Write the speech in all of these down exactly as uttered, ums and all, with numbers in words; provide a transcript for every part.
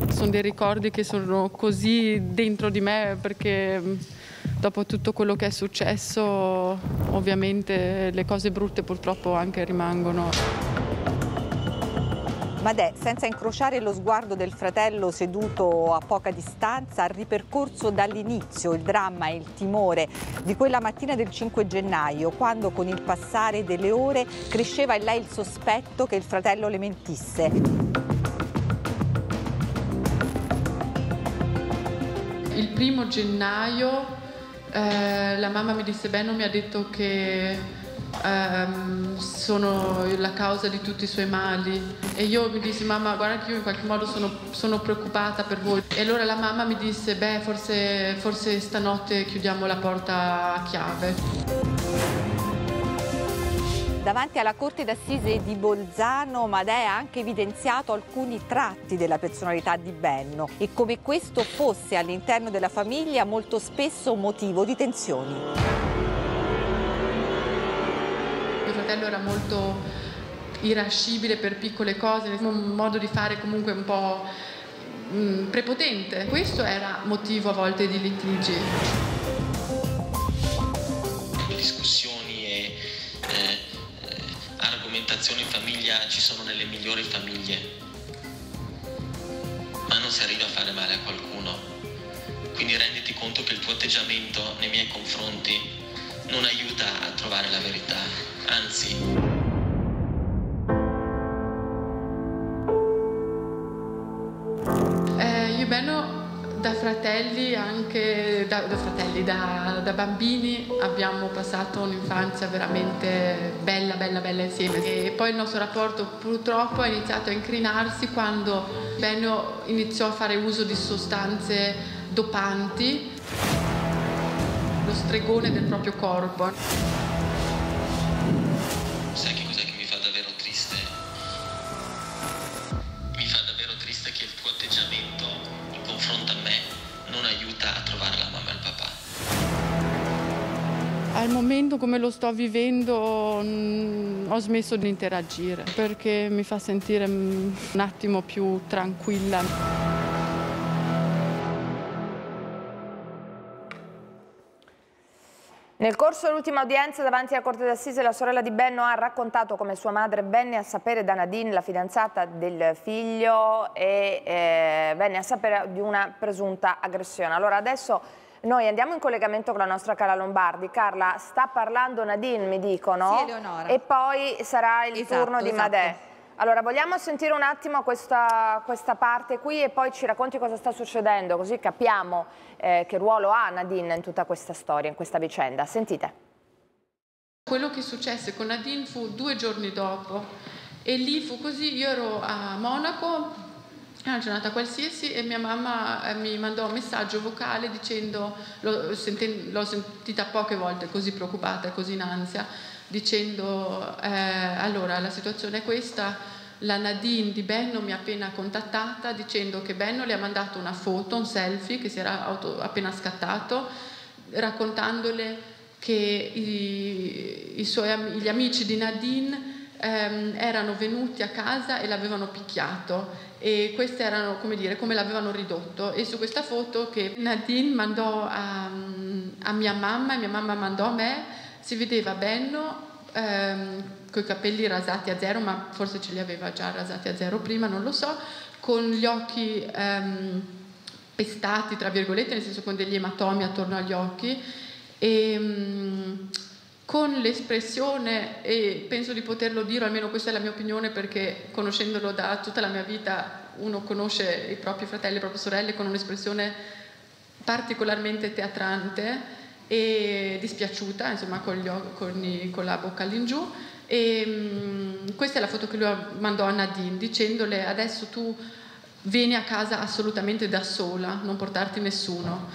Sono dei ricordi che sono così dentro di me perché dopo tutto quello che è successo, ovviamente le cose brutte purtroppo anche rimangono. Madè, senza incrociare lo sguardo del fratello seduto a poca distanza, ha ripercorso dall'inizio il dramma e il timore di quella mattina del cinque gennaio, quando con il passare delle ore cresceva in lei il sospetto che il fratello le mentisse. Il primo gennaio eh, la mamma mi disse: beh, non mi ha detto che Um, sono la causa di tutti i suoi mali, e io mi dissi: mamma, guarda che io in qualche modo sono, sono preoccupata per voi. E allora la mamma mi disse: beh, forse, forse stanotte chiudiamo la porta a chiave. Davanti alla Corte d'Assise di Bolzano, Madè ha anche evidenziato alcuni tratti della personalità di Benno e come questo fosse all'interno della famiglia molto spesso motivo di tensioni. Mio fratello era molto irascibile per piccole cose, un modo di fare comunque un po' mh, prepotente. Questo era motivo a volte di litigi. Discussioni e eh, argomentazioni in famiglia ci sono nelle migliori famiglie, ma non si arriva a fare male a qualcuno. Quindi renditi conto che il tuo atteggiamento nei miei confronti non aiuta a trovare la verità, anzi. Eh, io e Benno da fratelli, anche da, da fratelli, da, da bambini abbiamo passato un'infanzia veramente bella, bella, bella insieme. E poi il nostro rapporto purtroppo è iniziato a incrinarsi quando Benno iniziò a fare uso di sostanze dopanti, lo stregone del proprio corpo. Sai che cos'è che mi fa davvero triste? Mi fa davvero triste che il tuo atteggiamento in confronto a me non aiuta a trovare la mamma e il papà. Al momento, come lo sto vivendo, mh, ho smesso di interagire perché mi fa sentire mh, un attimo più tranquilla. Nel corso dell'ultima udienza davanti alla Corte d'Assise, la sorella di Benno ha raccontato come sua madre venne a sapere da Nadine, la fidanzata del figlio, e eh, venne a sapere di una presunta aggressione. Allora adesso noi andiamo in collegamento con la nostra Carla Lombardi. Carla, sta parlando Nadine, mi dicono, sì, Eleonora. E poi sarà il esatto, turno di esatto. Madè. Allora, vogliamo sentire un attimo questa, questa parte qui e poi ci racconti cosa sta succedendo, così capiamo eh, che ruolo ha Nadine in tutta questa storia, in questa vicenda. Sentite. Quello che successe con Nadine fu due giorni dopo e lì fu così. Io ero a Monaco, una giornata qualsiasi, e mia mamma eh, mi mandò un messaggio vocale dicendo, l'ho sentita poche volte così preoccupata e così in ansia, dicendo eh, allora la situazione è questa, la Nadine di Benno mi ha appena contattata dicendo che Benno le ha mandato una foto, un selfie che si era auto, appena scattato, raccontandole che i, i suoi, gli amici di Nadine ehm, erano venuti a casa e l'avevano picchiato, e queste erano, come dire, come l'avevano ridotto. E su questa foto che Nadine mandò a, a mia mamma e mia mamma mandò a me, si vedeva Benno ehm, con i capelli rasati a zero, ma forse ce li aveva già rasati a zero prima, non lo so, con gli occhi ehm, pestati, tra virgolette, nel senso con degli ematomi attorno agli occhi, e mh, con l'espressione, e penso di poterlo dire, almeno questa è la mia opinione perché conoscendolo da tutta la mia vita, uno conosce i propri fratelli e le proprie sorelle con un'espressione particolarmente teatrante e dispiaciuta, insomma, con, gli, con, i, con la bocca all'ingiù. E mh, questa è la foto che lui mandò a Nadine dicendole: adesso tu vieni a casa assolutamente da sola, non portarti nessuno.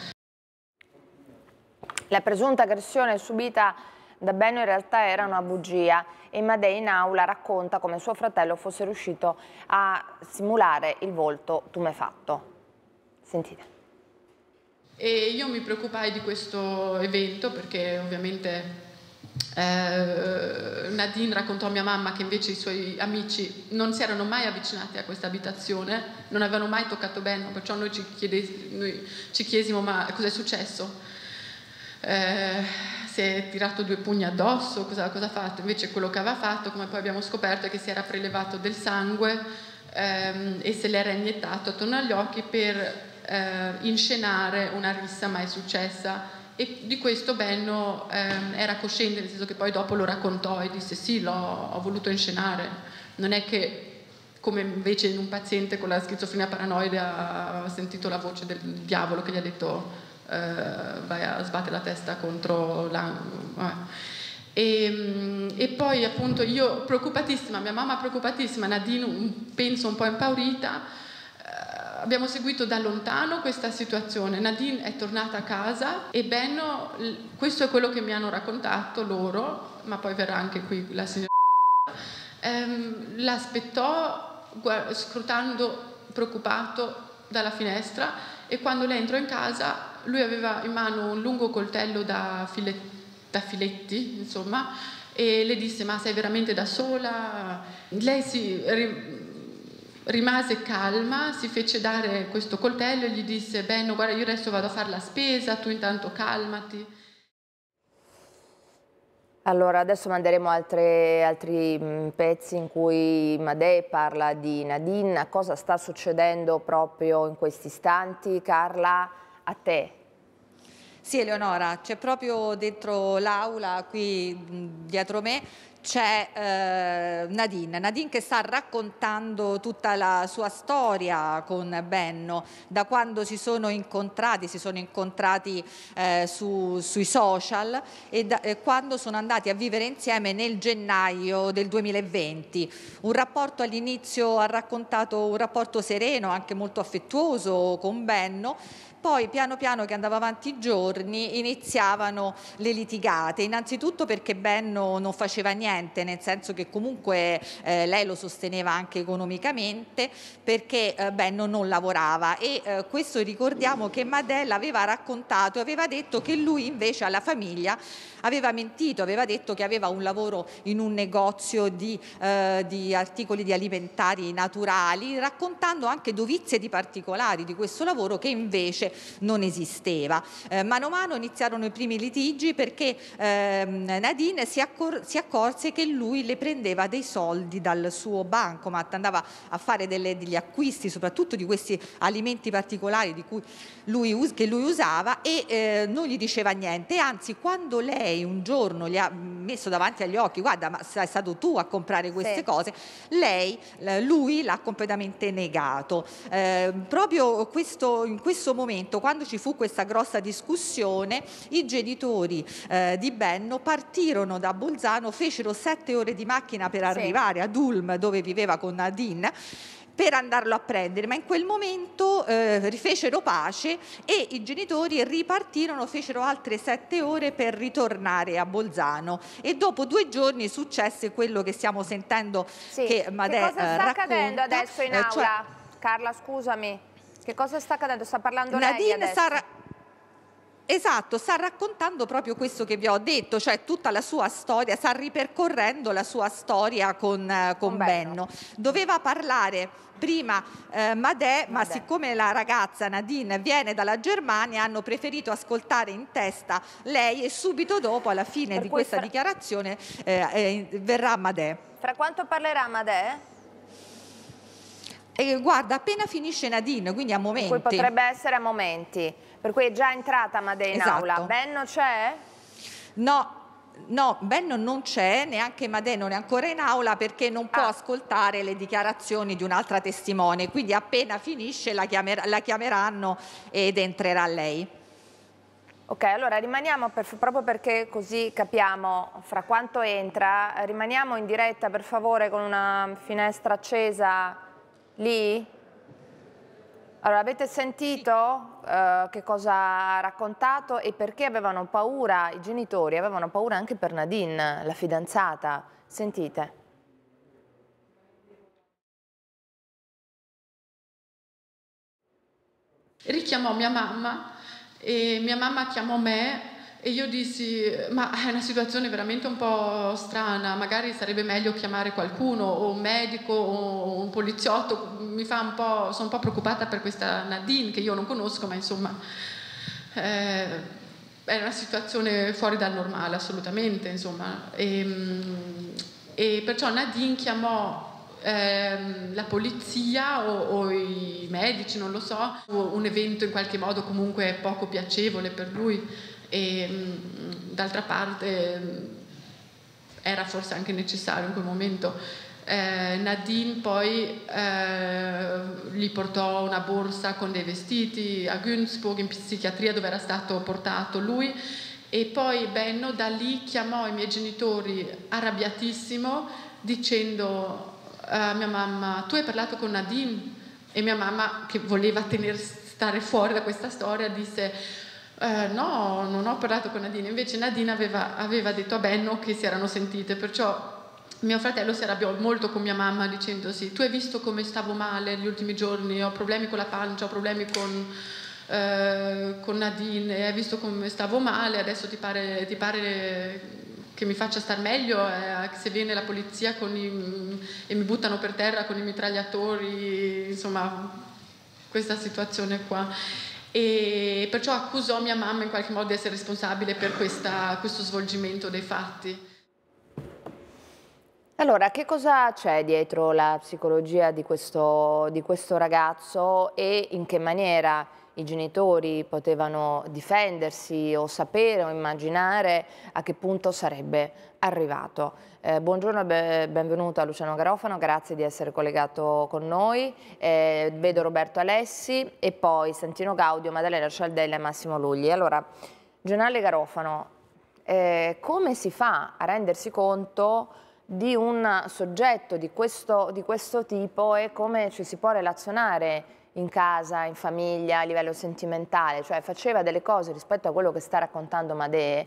La presunta aggressione subita da Benno in realtà era una bugia, e Madè in aula racconta come suo fratello fosse riuscito a simulare il volto tumefatto. Sentite. E io mi preoccupai di questo evento perché ovviamente eh, Nadine raccontò a mia mamma che invece i suoi amici non si erano mai avvicinati a questa abitazione, non avevano mai toccato Benno, perciò noi ci, chiede, noi ci chiesimo ma cos'è successo? Eh, si è tirato due pugni addosso, cosa, cosa ha fatto? Invece quello che aveva fatto, come poi abbiamo scoperto, è che si era prelevato del sangue ehm, e se l'era iniettato attorno agli occhi per eh, inscenare una rissa mai successa. E di questo Benno ehm, era cosciente, nel senso che poi dopo lo raccontò e disse sì, l'ho, ho voluto inscenare. Non è che, come invece in un paziente con la schizofrenia paranoide aveva sentito la voce del diavolo che gli ha detto eh, vai a sbattere la testa contro l'angolo. E, e poi appunto io preoccupatissima, mia mamma preoccupatissima, Nadine penso un po' impaurita. Abbiamo seguito da lontano questa situazione. Nadine è tornata a casa e Benno, questo è quello che mi hanno raccontato loro, ma poi verrà anche qui la signora, ehm, l'aspettò scrutando preoccupato dalla finestra e quando lei entrò in casa lui aveva in mano un lungo coltello da, filet, da filetti, insomma, e le disse ma sei veramente da sola? Lei si rimase calma, si fece dare questo coltello e gli disse Benno guarda io adesso vado a fare la spesa, tu intanto calmati. Allora adesso manderemo altre, altri mh, pezzi in cui Madè parla di Nadine. Cosa sta succedendo proprio in questi istanti? Carla, a te. Sì Eleonora, c'è proprio dentro l'aula qui dietro me c'è eh, Nadine, Nadine che sta raccontando tutta la sua storia con Benno, da quando si sono incontrati, si sono incontrati eh, su, sui social e da, eh, quando sono andati a vivere insieme nel gennaio del duemilaventi. Un rapporto all'inizio ha raccontato un rapporto sereno, anche molto affettuoso con Benno. Poi piano piano che andava avanti i giorni iniziavano le litigate, innanzitutto perché Benno non faceva niente, nel senso che comunque eh, lei lo sosteneva anche economicamente, perché eh, Benno non lavorava e eh, questo ricordiamo che Madè aveva raccontato, aveva detto che lui invece alla famiglia aveva mentito, aveva detto che aveva un lavoro in un negozio di, eh, di articoli di alimentari naturali, raccontando anche dovizie di particolari di questo lavoro che invece non esisteva. Eh, mano a mano iniziarono i primi litigi perché eh, Nadine si, accor si accorse che lui le prendeva dei soldi dal suo bancomat, andava a fare delle, degli acquisti soprattutto di questi alimenti particolari di cui lui, che lui usava e eh, non gli diceva niente, anzi quando lei un giorno gli ha messo davanti agli occhi guarda ma sei stato tu a comprare queste sì. cose, lei, lui l'ha completamente negato. Eh, proprio questo, in questo momento quando ci fu questa grossa discussione i genitori eh, di Benno partirono da Bolzano, fecero sette ore di macchina per arrivare sì. ad Ulm dove viveva con Nadine per andarlo a prendere, ma in quel momento eh, rifecero pace e i genitori ripartirono, fecero altre sette ore per ritornare a Bolzano e dopo due giorni successe quello che stiamo sentendo sì. che Madè Che cosa sta racconta. accadendo adesso in eh, aula? cioè... Carla scusami, che cosa sta accadendo? Sta parlando Nadine lei adesso? Sta... Esatto, sta raccontando proprio questo che vi ho detto, cioè tutta la sua storia, sta ripercorrendo la sua storia con, eh, con, con Benno. Benno. Doveva parlare prima eh, Madè, ma Madè. siccome la ragazza Nadine viene dalla Germania hanno preferito ascoltare in testa lei e subito dopo, alla fine per di questa fra... dichiarazione, eh, eh, verrà Madè. Fra quanto parlerà Madè? E guarda, appena finisce Nadine, quindi a momenti. Poi potrebbe essere a momenti, per cui è già entrata Madè in esatto. aula. Benno c'è? No. No, Benno non c'è, neanche Madè non è ancora in aula perché non può ah. ascoltare le dichiarazioni di un'altra testimone, quindi appena finisce la, chiamer la chiameranno ed entrerà lei. Ok, allora rimaniamo, per, proprio perché così capiamo fra quanto entra, rimaniamo in diretta per favore con una finestra accesa lì? Allora, avete sentito uh, che cosa ha raccontato e perché avevano paura, i genitori avevano paura anche per Nadine, la fidanzata? Sentite. Richiamò mia mamma e mia mamma chiamò me E io dissi, ma è una situazione veramente un po' strana, magari sarebbe meglio chiamare qualcuno, o un medico, o un poliziotto. Mi fa un po', sono un po' preoccupata per questa Nadine, che io non conosco, ma insomma eh, è una situazione fuori dal normale, assolutamente, insomma. E, e perciò Nadine chiamò Eh, la polizia o, o i medici, non lo so, un evento in qualche modo comunque poco piacevole per lui, e d'altra parte era forse anche necessario in quel momento. eh, Nadine poi eh, gli portò una borsa con dei vestiti a Günzburg, in psichiatria, dove era stato portato lui, e poi Benno da lì chiamò i miei genitori arrabbiatissimo dicendo a mia mamma: tu hai parlato con Nadine? E mia mamma, che voleva tener, stare fuori da questa storia, disse eh, no, non ho parlato con Nadine. Invece Nadine aveva, aveva detto a Benno che si erano sentite, perciò mio fratello si arrabbiò molto con mia mamma dicendosi: tu hai visto come stavo male gli ultimi giorni, ho problemi con la pancia, ho problemi con, eh, con Nadine, hai visto come stavo male, adesso ti pare, ti pare che mi faccia star meglio eh, se viene la polizia con i, e mi buttano per terra con i mitragliatori, insomma questa situazione qua. E perciò accusò mia mamma in qualche modo di essere responsabile per questa, questo svolgimento dei fatti. Allora, che cosa c'è dietro la psicologia di questo, di questo ragazzo, e in che maniera i genitori potevano difendersi o sapere o immaginare a che punto sarebbe arrivato? Eh, buongiorno e benvenuto a Luciano Garofano, grazie di essere collegato con noi. Eh, vedo Roberto Alessi e poi Santino Gaudio, Maddalena Cialdella e Massimo Lugli. Allora, generale Garofano, eh, come si fa a rendersi conto di un soggetto di questo, di questo tipo, e come ci si può relazionare in casa, in famiglia, a livello sentimentale? Cioè faceva delle cose rispetto a quello che sta raccontando Madè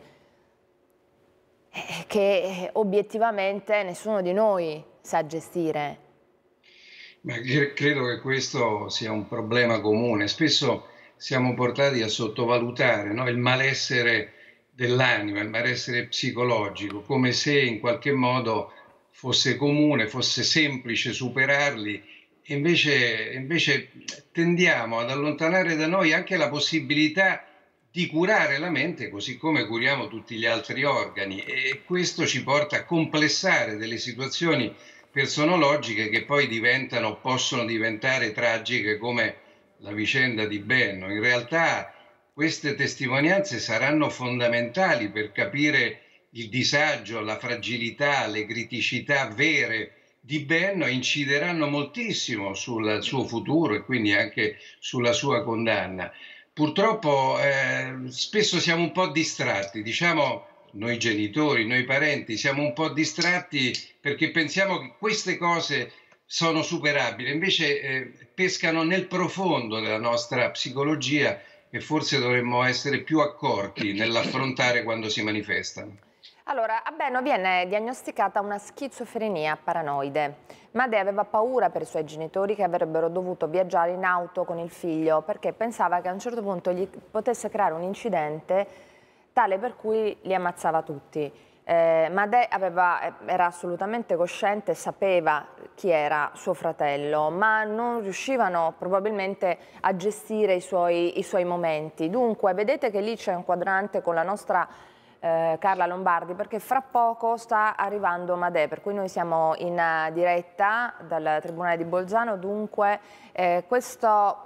eh, che obiettivamente nessuno di noi sa gestire. Ma credo che questo sia un problema comune. Spesso siamo portati a sottovalutare, no, il malessere dell'anima, il malessere psicologico, come se in qualche modo fosse comune, fosse semplice superarli. Invece, invece tendiamo ad allontanare da noi anche la possibilità di curare la mente, così come curiamo tutti gli altri organi, e questo ci porta a complessare delle situazioni personologiche che poi diventano, possono diventare tragiche, come la vicenda di Benno. In realtà queste testimonianze saranno fondamentali per capire il disagio, la fragilità, le criticità vere di Benno, incideranno moltissimo sul suo futuro e quindi anche sulla sua condanna. Purtroppo eh, spesso siamo un po' distratti, diciamo noi genitori, noi parenti, siamo un po' distratti perché pensiamo che queste cose sono superabili, invece eh, pescano nel profondo della nostra psicologia e forse dovremmo essere più accorti nell'affrontare quando si manifestano. Allora, a Benno viene diagnosticata una schizofrenia paranoide. Madè aveva paura per i suoi genitori che avrebbero dovuto viaggiare in auto con il figlio, perché pensava che a un certo punto gli potesse creare un incidente tale per cui li ammazzava tutti. Eh, Madè aveva, era assolutamente cosciente, sapeva chi era suo fratello, ma non riuscivano probabilmente a gestire i suoi, i suoi momenti. Dunque, vedete che lì c'è un quadrante con la nostra Eh, Carla Lombardi, perché fra poco sta arrivando Madè, per cui noi siamo in uh, diretta dal Tribunale di Bolzano. Dunque eh, questo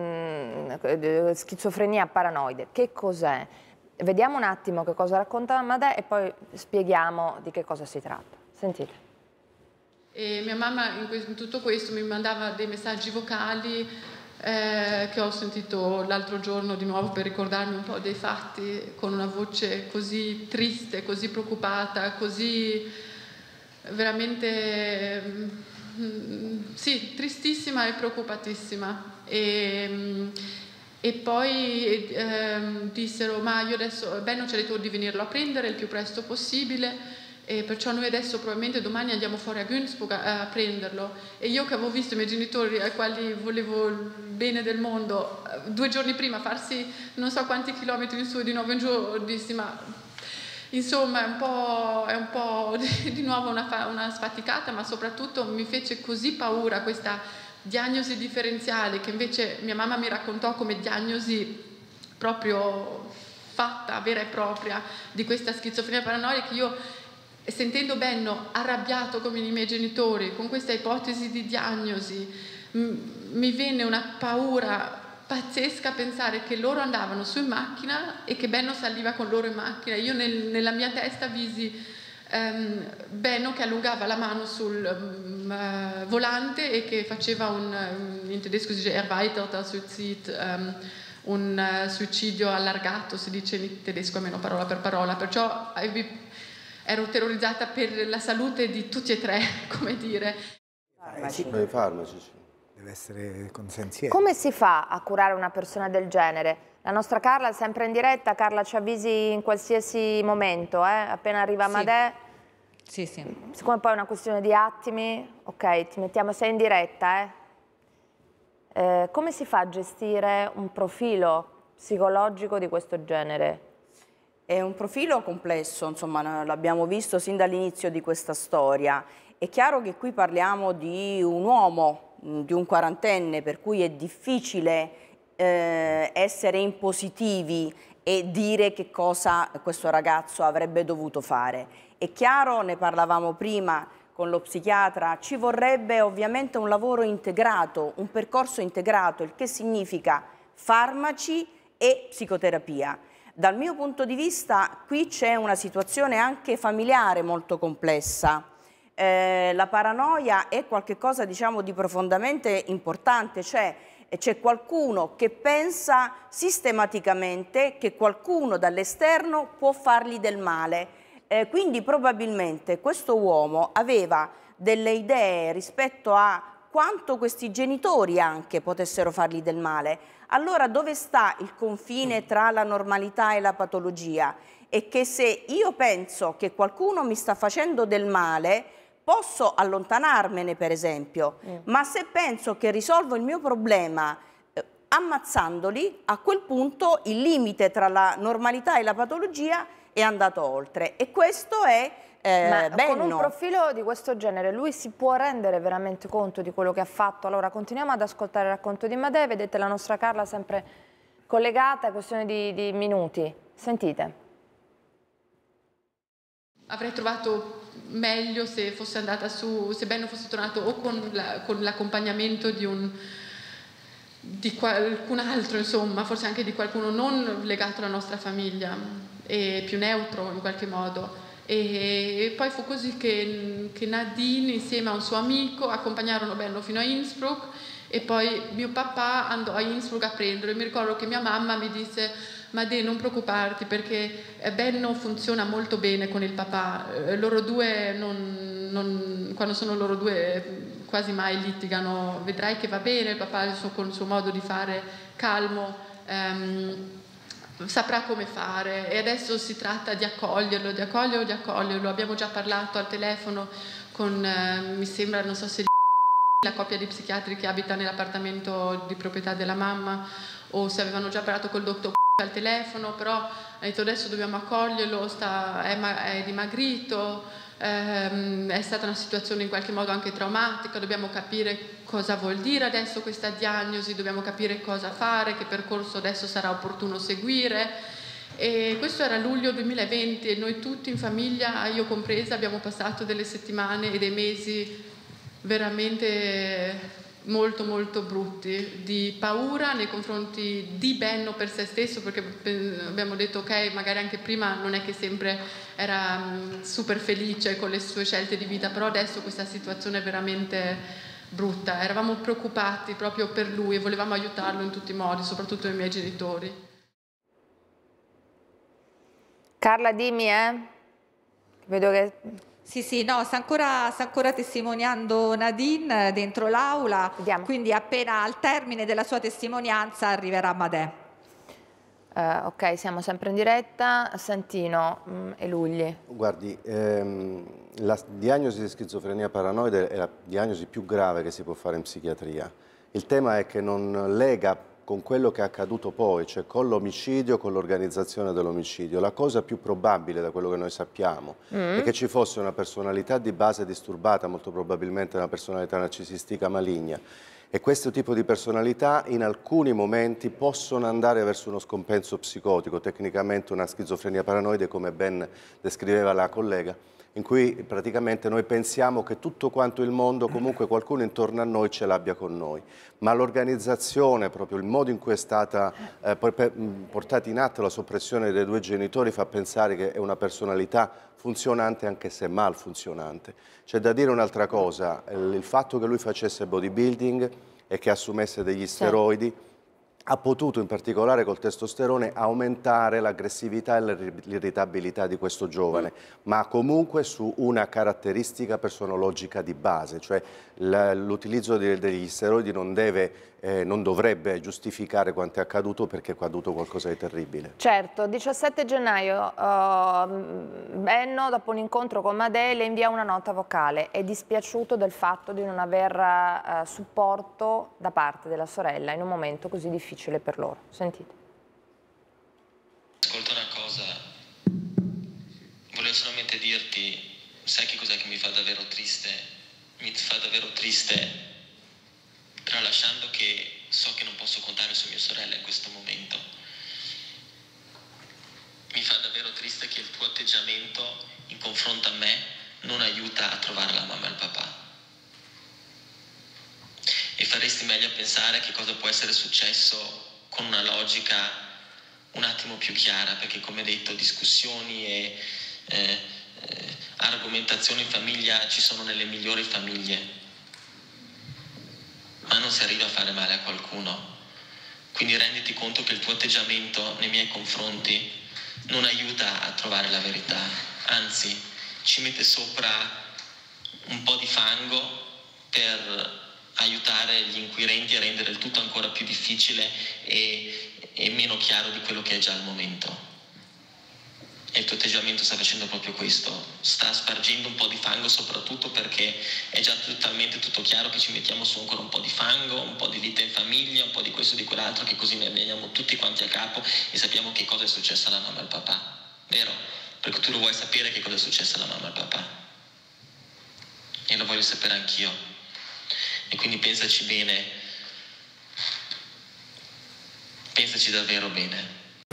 mh, schizofrenia paranoide, che cos'è? Vediamo un attimo che cosa racconta Madè e poi spieghiamo di che cosa si tratta. Sentite. E mia mamma in, in tutto questo mi mandava dei messaggi vocali Eh, che ho sentito l'altro giorno di nuovo per ricordarmi un po' dei fatti, con una voce così triste, così preoccupata, così veramente mm, sì, tristissima e preoccupatissima. E, e poi eh, dissero: ma io adesso Benno ci ha detto di venirlo a prendere il più presto possibile. e perciò noi adesso probabilmente domani andiamo fuori a Günzburg a, a prenderlo, e io che avevo visto i miei genitori ai quali volevo il bene del mondo due giorni prima farsi non so quanti chilometri in su e di nuovo in giù, dissi ma insomma è un po', è un po' di, di nuovo una, una sfaticata, ma soprattutto mi fece così paura questa diagnosi differenziale che invece mia mamma mi raccontò come diagnosi proprio fatta, vera e propria, di questa schizofrenia paranoia, che io, sentendo Benno arrabbiato come i miei genitori con questa ipotesi di diagnosi, mi venne una paura pazzesca a pensare che loro andavano su in macchina e che Benno saliva con loro in macchina. Io nel, nella mia testa visi um, Benno che allungava la mano sul um, uh, volante e che faceva un, um, in tedesco si dice erweiterter Suizid, um, un uh, suicidio allargato, si dice in tedesco almeno parola per parola, perciò eh, ero terrorizzata per la salute di tutti e tre, come dire. Farmaci. I farmaci, sì. Deve essere consenziente. Come si fa a curare una persona del genere? La nostra Carla è sempre in diretta. Carla, ci avvisi in qualsiasi momento, eh? Appena arriva Amadè. Sì, sì. Siccome poi è una questione di attimi, ok, ti mettiamo, sei in diretta, eh? Eh, come si fa a gestire un profilo psicologico di questo genere? È un profilo complesso, insomma, l'abbiamo visto sin dall'inizio di questa storia. È chiaro che qui parliamo di un uomo, di un quarantenne, per cui è difficile eh, essere impositivi e dire che cosa questo ragazzo avrebbe dovuto fare. È chiaro, ne parlavamo prima con lo psichiatra, ci vorrebbe ovviamente un lavoro integrato, un percorso integrato, il che significa farmaci e psicoterapia. Dal mio punto di vista qui c'è una situazione anche familiare molto complessa. Eh, la paranoia è qualcosa, diciamo, di profondamente importante, cioè c'è qualcuno che pensa sistematicamente che qualcuno dall'esterno può fargli del male. Eh, quindi probabilmente questo uomo aveva delle idee rispetto a quanto questi genitori anche potessero fargli del male. Allora dove sta il confine tra la normalità e la patologia? E che se io penso che qualcuno mi sta facendo del male, posso allontanarmene, per esempio, mm. ma se penso che risolvo il mio problema eh, ammazzandoli, a quel punto il limite tra la normalità e la patologia è andato oltre. E questo è eh, ma Benno. Con un profilo di questo genere lui si può rendere veramente conto di quello che ha fatto? Allora continuiamo ad ascoltare il racconto di Amadè, vedete la nostra Carla sempre collegata, è questione di, di minuti. Sentite. Avrei trovato meglio se fosse andata su, se Benno fosse tornato o con l'accompagnamento la, di un di qualcun altro, insomma, forse anche di qualcuno non legato alla nostra famiglia e più neutro in qualche modo. E poi fu così che, che Nadine insieme a un suo amico accompagnarono Benno fino a Innsbruck e poi mio papà andò a Innsbruck a prenderlo. E mi ricordo che mia mamma mi disse: Madè, non preoccuparti perché Benno funziona molto bene con il papà, loro due non, non, quando sono loro due quasi mai litigano, vedrai che va bene, il papà con il suo modo di fare calmo ehm, saprà come fare, e adesso si tratta di accoglierlo, di accoglierlo, di accoglierlo. Abbiamo già parlato al telefono con, eh, mi sembra, non so se la coppia di psichiatri che abita nell'appartamento di proprietà della mamma, o se avevano già parlato col dottor al telefono, però ha detto adesso dobbiamo accoglierlo, sta, è, è dimagrito, ehm, è stata una situazione in qualche modo anche traumatica, dobbiamo capire cosa vuol dire adesso questa diagnosi, dobbiamo capire cosa fare, che percorso adesso sarà opportuno seguire. E questo era luglio duemilaventi e noi tutti in famiglia, io compresa, abbiamo passato delle settimane e dei mesi veramente molto molto brutti, di paura nei confronti di Benno per se stesso, perché abbiamo detto ok, magari anche prima non è che sempre era super felice con le sue scelte di vita, però adesso questa situazione è veramente brutta, eravamo preoccupati proprio per lui e volevamo aiutarlo in tutti i modi, soprattutto i miei genitori. Carla, dimmi, eh? Vedo che... Sì, sì, no, sta ancora, sta ancora testimoniando Nadine dentro l'aula, quindi appena al termine della sua testimonianza arriverà Amadè. Uh, ok, siamo sempre in diretta. Santino mh, e Lugli. Guardi, ehm, la diagnosi di schizofrenia paranoide è la diagnosi più grave che si può fare in psichiatria. Il tema è che non lega con quello che è accaduto poi, cioè con l'omicidio, con l'organizzazione dell'omicidio. La cosa più probabile, da quello che noi sappiamo, mm. è che ci fosse una personalità di base disturbata, molto probabilmente una personalità narcisistica maligna. E questo tipo di personalità in alcuni momenti possono andare verso uno scompenso psicotico, tecnicamente una schizofrenia paranoide, come ben descriveva la collega, in cui praticamente noi pensiamo che tutto quanto il mondo, comunque qualcuno intorno a noi ce l'abbia con noi. Ma l'organizzazione, proprio il modo in cui è stata eh, portata in atto la soppressione dei due genitori fa pensare che è una personalità funzionante anche se malfunzionante. C'è da dire un'altra cosa, il fatto che lui facesse bodybuilding e che assumesse degli steroidi ha potuto in particolare col testosterone aumentare l'aggressività e l'irritabilità di questo giovane, ma comunque su una caratteristica personologica di base, cioè l'utilizzo degli steroidi non deve Eh, non dovrebbe giustificare quanto è accaduto, perché è accaduto qualcosa di terribile. Certo, diciassette gennaio uh, Benno, dopo un incontro con Madè, le invia una nota vocale. È dispiaciuto del fatto di non aver uh, supporto da parte della sorella in un momento così difficile per loro. Sentite. Ascolta una cosa, volevo solamente dirti, sai che cos'è che mi fa davvero triste? Mi fa davvero triste, tralasciando che so che non posso contare su mia sorella in questo momento. Mi fa davvero triste che il tuo atteggiamento in confronto a me non aiuta a trovare la mamma e il papà. E faresti meglio a pensare che cosa può essere successo con una logica un attimo più chiara, perché come detto discussioni e eh, eh, argomentazioni in famiglia ci sono nelle migliori famiglie, ma non si arriva a fare male a qualcuno. Quindi renditi conto che il tuo atteggiamento nei miei confronti non aiuta a trovare la verità, anzi ci mette sopra un po' di fango per aiutare gli inquirenti a rendere il tutto ancora più difficile e, e meno chiaro di quello che è già al momento. E il tuo atteggiamento sta facendo proprio questo, sta spargendo un po' di fango, soprattutto perché è già totalmente tutto chiaro che ci mettiamo su ancora un po' di fango, un po' di vita in famiglia, un po' di questo e di quell'altro, che così ne veniamo tutti quanti a capo e sappiamo che cosa è successo alla mamma e al papà, vero? Perché tu lo vuoi sapere che cosa è successo alla mamma e al papà, e lo voglio sapere anch'io, e quindi pensaci bene, pensaci davvero bene.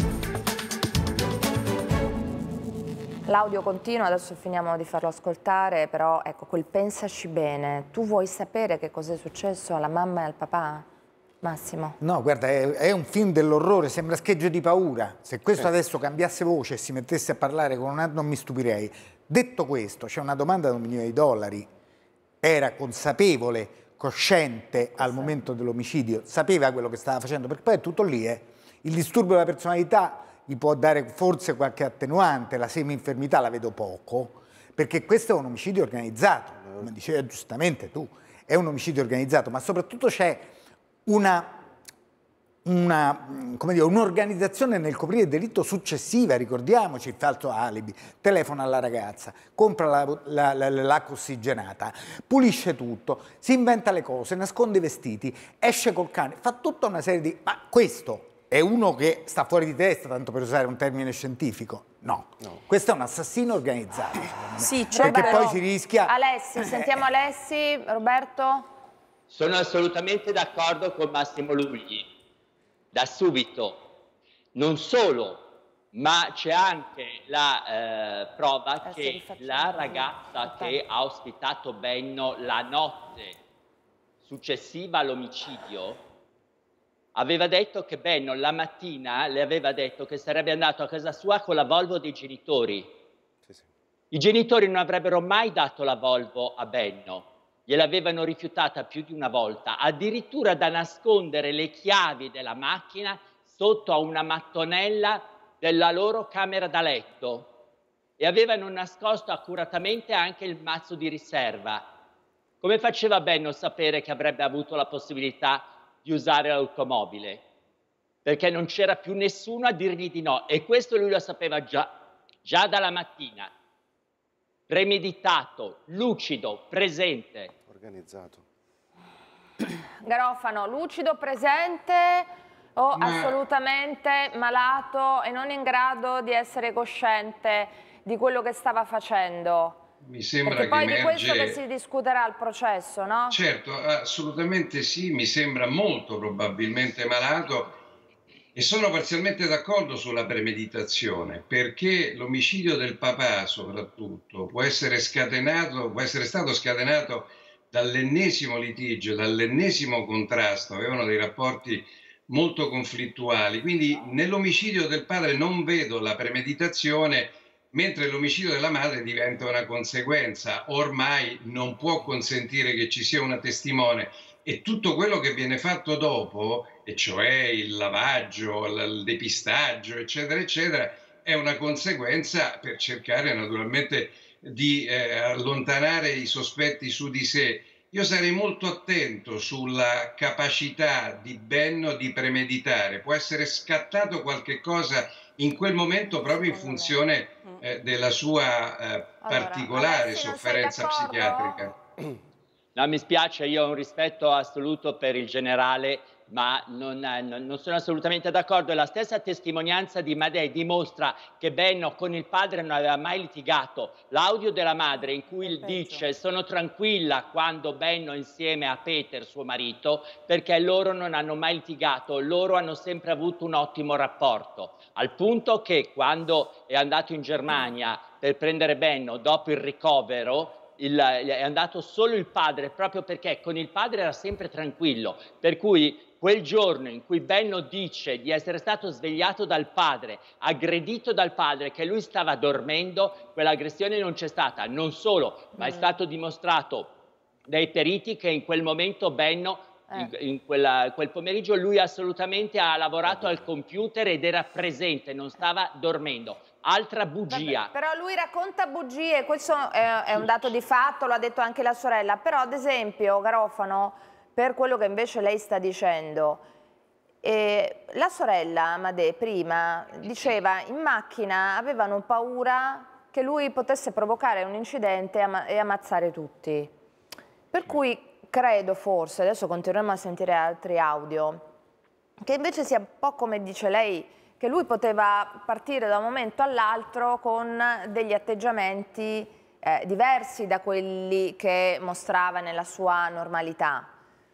L'audio continua, adesso finiamo di farlo ascoltare, però ecco, quel pensaci bene. Tu vuoi sapere che cosa è successo alla mamma e al papà, Massimo? No, guarda, è, è un film dell'orrore, sembra Schegge di paura. Se questo adesso cambiasse voce e si mettesse a parlare con un altro non mi stupirei. Detto questo, c'è una domanda da un milione di dollari. Era consapevole, cosciente al momento dell'omicidio, sapeva quello che stava facendo, perché poi è tutto lì, eh. Il disturbo della personalità gli può dare forse qualche attenuante, la semi-infermità la vedo poco, perché questo è un omicidio organizzato, come diceva giustamente tu, è un omicidio organizzato, ma soprattutto c'è una, una, come dire, un'organizzazione nel coprire il delitto successiva, ricordiamoci il falso alibi, telefona alla ragazza, compra la, la, la, l'acqua ossigenata, pulisce tutto, si inventa le cose, nasconde i vestiti, esce col cane, fa tutta una serie di... ma questo è uno che sta fuori di testa, tanto per usare un termine scientifico? No, no. Questo è un assassino organizzato. Sì, certo. Perché poi si rischia... Alessi, sentiamo Alessi, Roberto? Sono assolutamente d'accordo con Massimo Lugli, da subito. Non solo, ma c'è anche la eh, prova che la ragazza che ha ospitato Benno la notte successiva all'omicidio aveva detto che Benno la mattina le aveva detto che sarebbe andato a casa sua con la Volvo dei genitori. Sì, sì. I genitori non avrebbero mai dato la Volvo a Benno, gliel'avevano rifiutata più di una volta, addirittura da nascondere le chiavi della macchina sotto a una mattonella della loro camera da letto, e avevano nascosto accuratamente anche il mazzo di riserva. Come faceva Benno a sapere che avrebbe avuto la possibilità di usare l'automobile? perché non c'era più nessuno a dirgli di no, e questo lui lo sapeva già, già dalla mattina. Premeditato, lucido, presente. Organizzato. Garofano, lucido, presente o Ma... assolutamente malato e non in grado di essere cosciente di quello che stava facendo? Mi sembra Perché poi che di questo emerge... che si discuterà al processo, no? Certo, assolutamente sì, mi sembra molto probabilmente malato e sono parzialmente d'accordo sulla premeditazione, perché l'omicidio del papà soprattutto può essere scatenato, può essere stato scatenato dall'ennesimo litigio, dall'ennesimo contrasto, avevano dei rapporti molto conflittuali, quindi nell'omicidio del padre non vedo la premeditazione, mentre l'omicidio della madre diventa una conseguenza, ormai non può consentire che ci sia una testimone e tutto quello che viene fatto dopo, e cioè il lavaggio, il depistaggio, eccetera, eccetera, è una conseguenza per cercare naturalmente di eh, allontanare i sospetti su di sé. Io sarei molto attento sulla capacità di Benno di premeditare, può essere scattato qualche cosa in quel momento proprio in funzione eh, della sua eh, particolare allora, sofferenza psichiatrica. No, mi spiace, io ho un rispetto assoluto per il generale, ma non, non, non sono assolutamente d'accordo. La stessa testimonianza di Madej dimostra che Benno con il padre non aveva mai litigato. L'audio della madre in cui dice sono tranquilla quando Benno è insieme a Peter, suo marito, perché loro non hanno mai litigato, loro hanno sempre avuto un ottimo rapporto. Al punto che quando è andato in Germania per prendere Benno dopo il ricovero, Il, è andato solo il padre, proprio perché con il padre era sempre tranquillo, per cui quel giorno in cui Benno dice di essere stato svegliato dal padre, aggredito dal padre, che lui stava dormendo, quell'aggressione non c'è stata. Non solo, ma è stato dimostrato dai periti che in quel momento Benno, eh. in, in quella, quel pomeriggio, lui assolutamente ha lavorato al computer ed era presente, non stava dormendo. Altra bugia. Vabbè, però lui racconta bugie, questo è, è un dato di fatto, lo ha detto anche la sorella, però ad esempio Garofano, per quello che invece lei sta dicendo, eh, la sorella Madej prima diceva in macchina avevano paura che lui potesse provocare un incidente e ammazzare tutti, per cui credo forse, adesso continueremo a sentire altri audio, che invece sia un po' come dice lei, che lui poteva partire da un momento all'altro con degli atteggiamenti eh, diversi da quelli che mostrava nella sua normalità.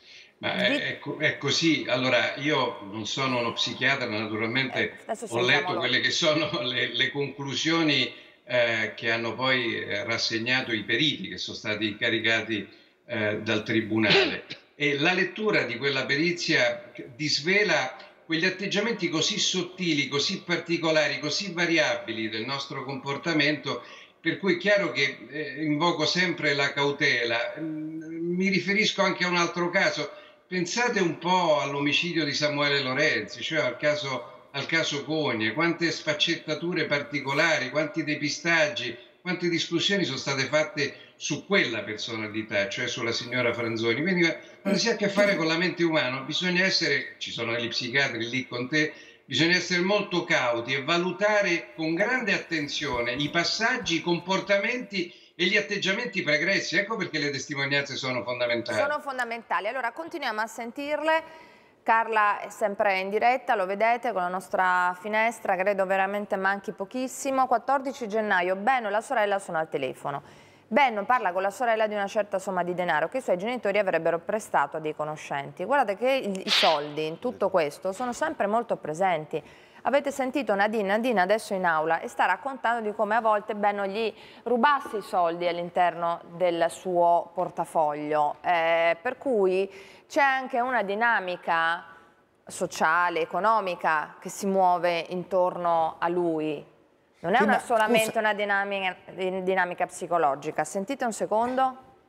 Ma è, è così, allora io non sono uno psichiatra, naturalmente eh, ho letto quelle che sono le, le conclusioni eh, che hanno poi eh, rassegnato i periti che sono stati incaricati eh, dal tribunale e la lettura di quella perizia disvela quegli atteggiamenti così sottili, così particolari, così variabili del nostro comportamento, per cui è chiaro che eh, invoco sempre la cautela. Mi riferisco anche a un altro caso. Pensate un po' all'omicidio di Samuele Lorenzi, cioè al caso, al caso Cogne, quante sfaccettature particolari, quanti depistaggi, quante discussioni sono state fatte su quella personalità, cioè sulla signora Franzoni. Quindi quando si ha a che fare con la mente umana bisogna essere, ci sono gli psichiatri lì con te, bisogna essere molto cauti e valutare con grande attenzione i passaggi, i comportamenti e gli atteggiamenti pregressi. Ecco perché le testimonianze sono fondamentali. Sono fondamentali. Allora continuiamo a sentirle. Carla è sempre in diretta, lo vedete con la nostra finestra, credo veramente manchi pochissimo. quattordici gennaio, Benno e la sorella sono al telefono. Benno parla con la sorella di una certa somma di denaro che i suoi genitori avrebbero prestato a dei conoscenti. Guardate che i soldi in tutto questo sono sempre molto presenti. Avete sentito Nadine, Nadine adesso in aula e sta raccontando di come a volte Benno gli rubasse i soldi all'interno del suo portafoglio, eh, per cui c'è anche una dinamica sociale, economica che si muove intorno a lui. Non è sì, una, ma, solamente scusa. una dinamica, dinamica psicologica. Sentite un secondo.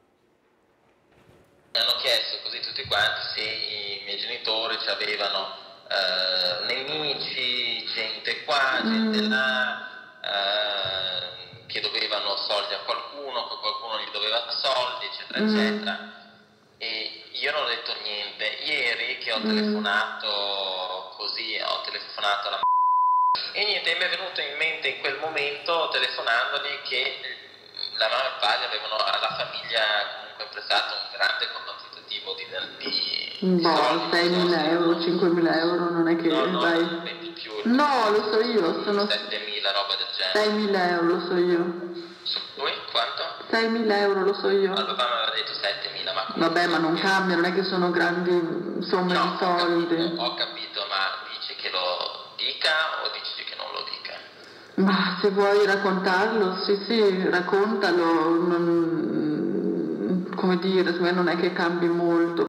Mi hanno chiesto così tutti quanti se i miei genitori ci avevano Uh, nemici, gente qua, gente mm. là, uh, che dovevano soldi a qualcuno, che qualcuno gli doveva soldi, eccetera, mm. eccetera. E io non ho detto niente. Ieri che ho mm. telefonato così, ho telefonato alla e niente, mi è venuto in mente in quel momento, telefonandogli, che la mamma e il padre avevano alla famiglia comunque prestato un grande quantitativo di, di, di boh, seimila euro, cinquemila euro, non è che no, no, vai... no, di più, no, lo so io, sono settemila, roba del genere. seimila euro, lo so io. Lui quanto? seimila euro, lo so io. Ma papà mi aveva detto settemila, ma vabbè, ma non cambia, non è che sono grandi somme no, di soldi. Ho capito, ho capito, ma dici che lo dica o dici che non lo dica? Ma se vuoi raccontarlo, sì sì, raccontalo, non, come dire, secondo me non è che cambi molto.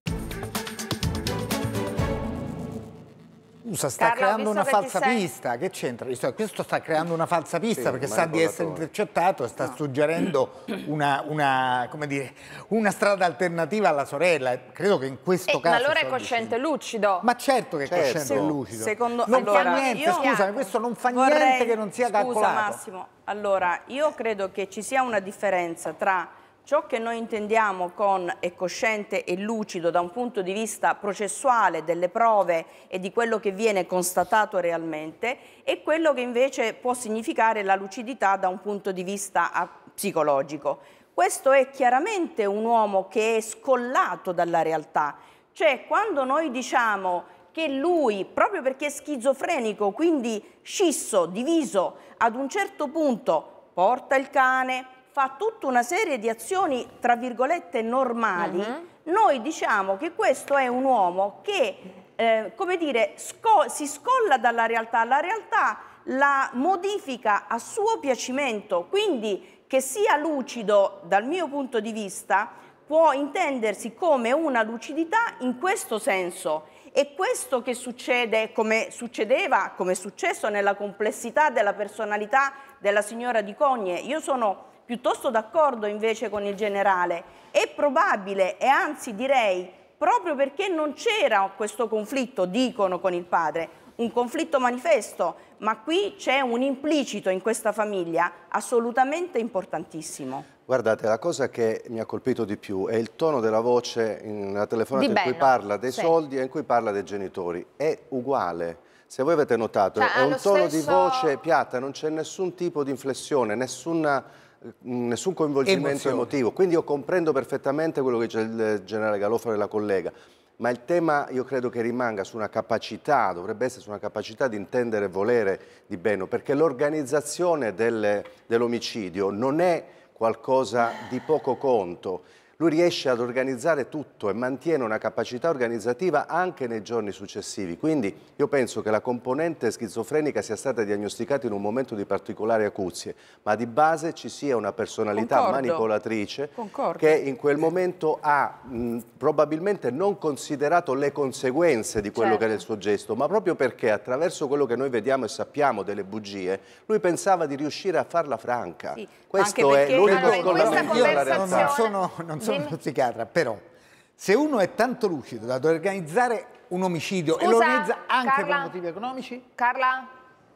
Scusa, sta Carla, creando una che falsa sei... pista, che c'entra? Questo sta creando una falsa pista, sì, perché sa di essere intercettato e sta no. suggerendo una, una, come dire, una strada alternativa alla sorella. Credo che in questo eh, caso... Ma allora è cosciente e lucido. Ma certo che è certo. cosciente e lucido. Secondo... Non allora, fa niente, io... scusami, questo non fa vorrei... niente che non sia Scusa, calcolato. Massimo, allora, io credo che ci sia una differenza tra ciò che noi intendiamo con è cosciente e lucido da un punto di vista processuale delle prove e di quello che viene constatato realmente e quello che invece può significare la lucidità da un punto di vista psicologico. Questo è chiaramente un uomo che è scollato dalla realtà, cioè quando noi diciamo che lui, proprio perché è schizofrenico, quindi scisso, diviso, ad un certo punto porta il cane, fa tutta una serie di azioni, tra virgolette, normali, uh-huh. noi diciamo che questo è un uomo che, eh, come dire, sco- si scolla dalla realtà, la realtà la modifica a suo piacimento, quindi che sia lucido dal mio punto di vista può intendersi come una lucidità in questo senso. E questo che succede, come succedeva, come è successo nella complessità della personalità della signora Di Cogne, io sono piuttosto d'accordo invece con il generale. È probabile e anzi direi proprio perché non c'era questo conflitto, dicono, con il padre, un conflitto manifesto, ma qui c'è un implicito in questa famiglia assolutamente importantissimo. Guardate, la cosa che mi ha colpito di più è il tono della voce nella telefonata in cui parla dei sì. soldi e in cui parla dei genitori. È uguale. Se voi avete notato, cioè, è un tono stesso... di voce piatta, non c'è nessun tipo di inflessione, nessuna... nessun coinvolgimento Emozione. emotivo, quindi io comprendo perfettamente quello che dice il generale Galofalo e la collega, ma il tema io credo che rimanga su una capacità, dovrebbe essere su una capacità di intendere e volere di bene, perché l'organizzazione dell'omicidio non è qualcosa di poco conto. Lui riesce ad organizzare tutto e mantiene una capacità organizzativa anche nei giorni successivi. Quindi io penso che la componente schizofrenica sia stata diagnosticata in un momento di particolari acuzie, ma di base ci sia una personalità Concordo. manipolatrice Concordo. che in quel momento ha mh, probabilmente non considerato le conseguenze di quello certo. che era il suo gesto, ma proprio perché attraverso quello che noi vediamo e sappiamo delle bugie, lui pensava di riuscire a farla franca. Sì. Questo è l'unico allora, in questa scollamento dalla conversazione- realtà. Non sono, non sono uno psichiatra, però se uno è tanto lucido da organizzare un omicidio Scusa, e lo organizza anche Carla? per motivi economici? Carla?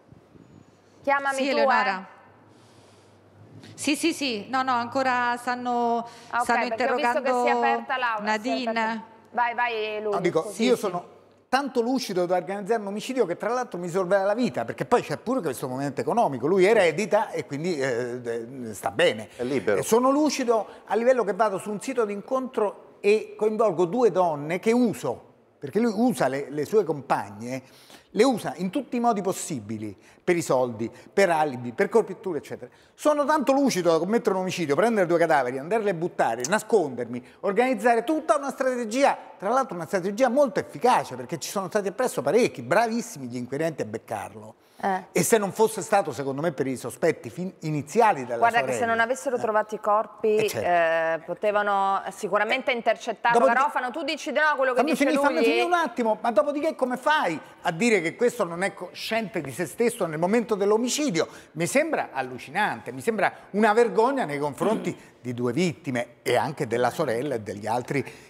Chiamami Sì, tu, Eleonora. eh. Sì, sì, sì, no, no, ancora stanno, Ah, ok, stanno perché ho visto interrogando che si è aperta l'aula. si è Nadine. aperta- Vai, vai, lui. No, dico, scusi. io sono tanto lucido da organizzare un omicidio che tra l'altro mi risolverà la vita, perché poi c'è pure questo momento economico, lui eredita e quindi eh, eh, sta bene. È libero. E sono lucido a livello che vado su un sito di incontro e coinvolgo due donne che uso, perché lui usa le, le sue compagne, le usa in tutti i modi possibili, per i soldi, per alibi, per corpitture, eccetera. Sono tanto lucido da commettere un omicidio, prendere due cadaveri, andarli a buttare, nascondermi, organizzare tutta una strategia, tra l'altro una strategia molto efficace, perché ci sono stati appresso parecchi, bravissimi gli inquirenti a beccarlo. Eh. E se non fosse stato, secondo me, per i sospetti fin- iniziali della Guarda sorella, che se non avessero eh. trovato i corpi Eh, certo. eh, potevano sicuramente intercettarlo. Dopodiché- Garofano, tu dici di no, quello che Fammi dice finire, lui. fammi finire un attimo, ma dopodiché come fai a dire che questo non è cosciente di se stesso nel momento dell'omicidio? Mi sembra allucinante, mi sembra una vergogna nei confronti di due vittime e anche della sorella e degli altri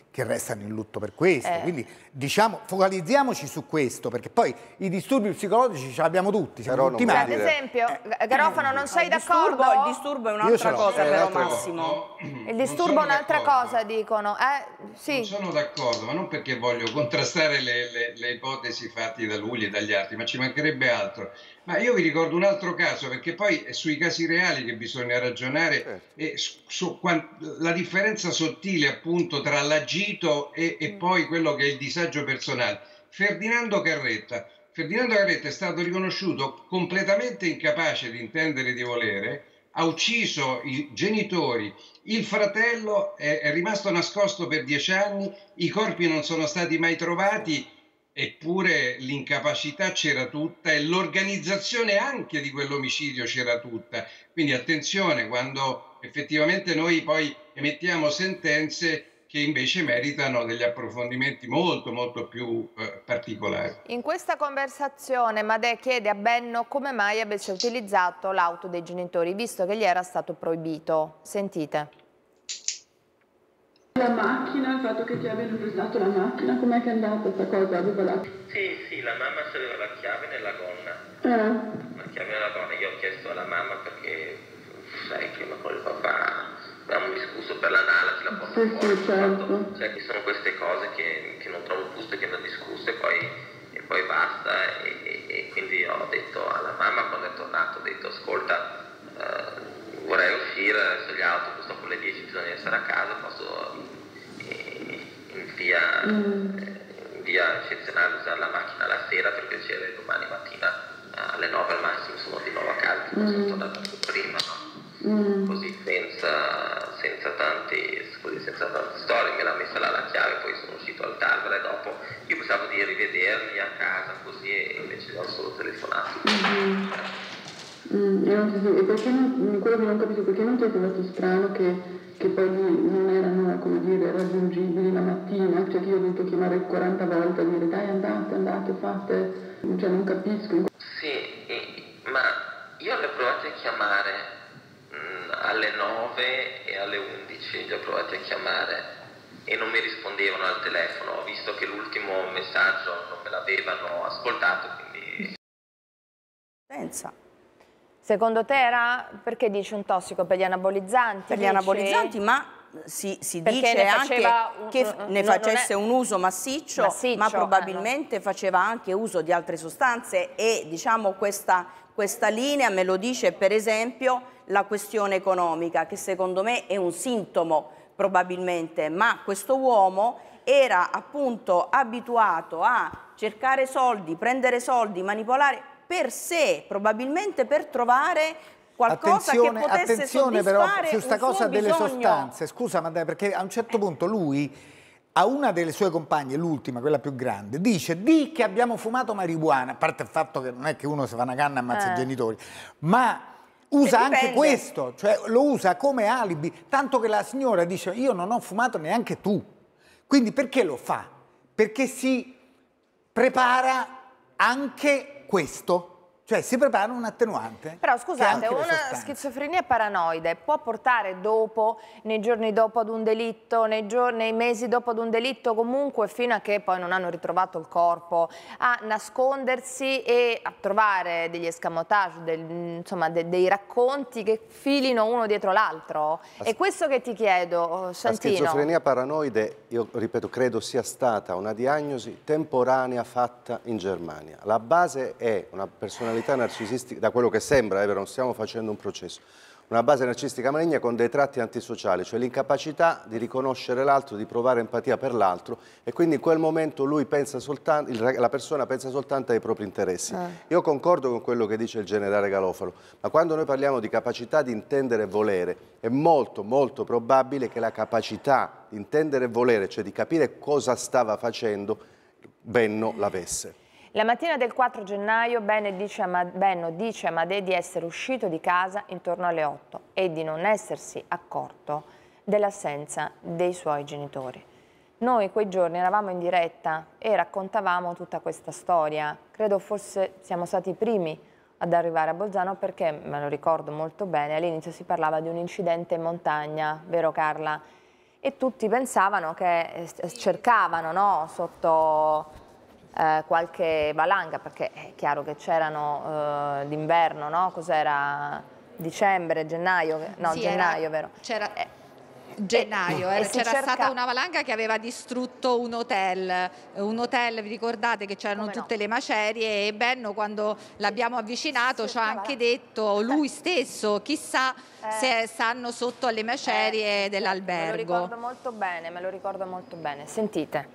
che restano in lutto per questo, Eh. quindi diciamo focalizziamoci su questo, perché poi i disturbi psicologici ce l'abbiamo tutti, siamo Però tutti non Cioè, mali. ad esempio, Garofano, non sei il disturbo, d'accordo? il disturbo è Io un'altra ce l'ho. cosa, Eh, però, l'altra cosa, Massimo. no, Il non disturbo è sono un'altra d'accordo. cosa, dicono. Eh, Non sì. sono d'accordo, ma non perché voglio contrastare le, le- le ipotesi fatte da lui e dagli altri, ma ci mancherebbe altro. Ma io vi ricordo un altro caso, perché poi è sui casi reali che bisogna ragionare, Certo. e su, su quan- la differenza sottile appunto tra l'agito e, e poi quello che è il disagio personale. Ferdinando Carretta. Ferdinando Carretta è stato riconosciuto completamente incapace di intendere e di volere, ha ucciso i genitori, il fratello è, è rimasto nascosto per dieci anni, i corpi non sono stati mai trovati, eppure l'incapacità c'era tutta e l'organizzazione anche di quell'omicidio c'era tutta. Quindi attenzione quando effettivamente noi poi emettiamo sentenze che invece meritano degli approfondimenti molto molto più eh, particolari. In questa conversazione Madè chiede a Benno come mai avesse utilizzato l'auto dei genitori, visto che gli era stato proibito. Sentite. La macchina, il fatto che ti abbiano prestato la macchina, com'è che è andata questa cosa? Aveva la... Sì, sì, la mamma aveva la chiave nella gonna. Eh. La chiave nella gonna. Io ho chiesto alla mamma perché sai che con il papà abbiamo discusso per la nala, ce la porta Sì, fuori. sì, certo. Fatto, cioè che sono queste cose che, che non trovo giuste, che vanno discusse e poi, e poi basta. E, e, e quindi ho detto alla mamma quando è tornato, ho detto ascolta, eh, vorrei uscire, adesso gli autobus dopo le dieci bisogna essere a casa, posso eh, in via, Mm. eh, in via eccezionale usare la macchina la sera per piacere, domani mattina eh, alle nove al massimo sono di nuovo a casa, tipo sono Mm. tornato prima, no? Mm. Così senza, senza, tanti, così senza tante storie, me l'ha messa là la chiave, poi sono uscito al Talvere dopo, io pensavo di rivederli a casa così e invece gli ho solo telefonato. Mm. Mm, e, non ti, e perché non, quello che non capisco, perché non ti è sembrato strano che, che poi non erano, come dire, raggiungibili la mattina, cioè che io ho dovuto chiamare quaranta volte a dire dai andate, andate, fate, cioè non capisco. Sì, e- ma io li ho provati a chiamare mh, alle nove e alle undici, li ho provati a chiamare e non mi rispondevano al telefono, ho visto che l'ultimo messaggio non me l'avevano ascoltato, quindi... Pensa. Secondo te era, perché dici un tossico per gli anabolizzanti? Per gli dici? anabolizzanti, ma si, si Perché dice ne anche faceva un- che un- ne non- facesse non è- un uso massiccio, Massiccio, ma eh, probabilmente faceva anche uso di altre sostanze e diciamo questa, questa linea me lo dice per esempio la questione economica, che secondo me è un sintomo probabilmente, ma questo uomo era appunto abituato a cercare soldi, prendere soldi, manipolare per sé, probabilmente per trovare qualcosa attenzione, che potesse attenzione però soddisfare su sta un suo cosa delle bisogno. sostanze. Scusa, ma dai, perché a un certo punto lui a una delle sue compagne, l'ultima, quella più grande, dice di che abbiamo fumato marijuana, a parte il fatto che non è che uno si fa una canna e ammazza Eh. i genitori, ma usa E anche dipende. questo, cioè lo usa come alibi, tanto che la signora dice io non ho fumato neanche tu. Quindi perché lo fa? Perché si prepara anche questo. Cioè si prepara un attenuante. Però che ha scusate, anche le una sostanze. schizofrenia paranoide può portare dopo, nei giorni dopo ad un delitto, nei, giorni, nei mesi dopo ad un delitto, comunque fino a che poi non hanno ritrovato il corpo, a nascondersi e a trovare degli escamotage, del, insomma de, dei racconti che filino uno dietro l'altro? È questo che ti chiedo, La Santino. schizofrenia paranoide, io ripeto, credo sia stata una diagnosi temporanea fatta in Germania. La base è una personalità narcisistica, da quello che sembra, eh, però non stiamo facendo un processo, una base narcisistica maligna con dei tratti antisociali, cioè l'incapacità di riconoscere l'altro, di provare empatia per l'altro e quindi in quel momento lui pensa soltanto, il, la persona pensa soltanto ai propri interessi. Eh. Io concordo con quello che dice il generale Garofalo, ma quando noi parliamo di capacità di intendere e volere, è molto molto probabile che la capacità di intendere e volere, cioè di capire cosa stava facendo, Benno l'avesse. La mattina del quattro gennaio Benno dice, a Ma- Benno dice a Madè di essere uscito di casa intorno alle otto e di non essersi accorto dell'assenza dei suoi genitori. Noi quei giorni eravamo in diretta e raccontavamo tutta questa storia. Credo forse siamo stati i primi ad arrivare a Bolzano perché, me lo ricordo molto bene, all'inizio si parlava di un incidente in montagna, vero Carla? e tutti pensavano che cercavano, no, sotto eh, qualche valanga, perché è chiaro che c'erano eh, d'inverno, no? Cos'era? Dicembre, gennaio? No, sì, gennaio, vero? C'era... Eh, gennaio, e, e c'era cerca... stata una valanga che aveva distrutto un hotel, un hotel, vi ricordate che c'erano Come tutte no? le macerie, e Benno quando l'abbiamo avvicinato ci ha anche detto lui stesso, chissà eh, se stanno sotto alle macerie eh, dell'albergo. Me lo ricordo molto bene, me lo ricordo molto bene, sentite.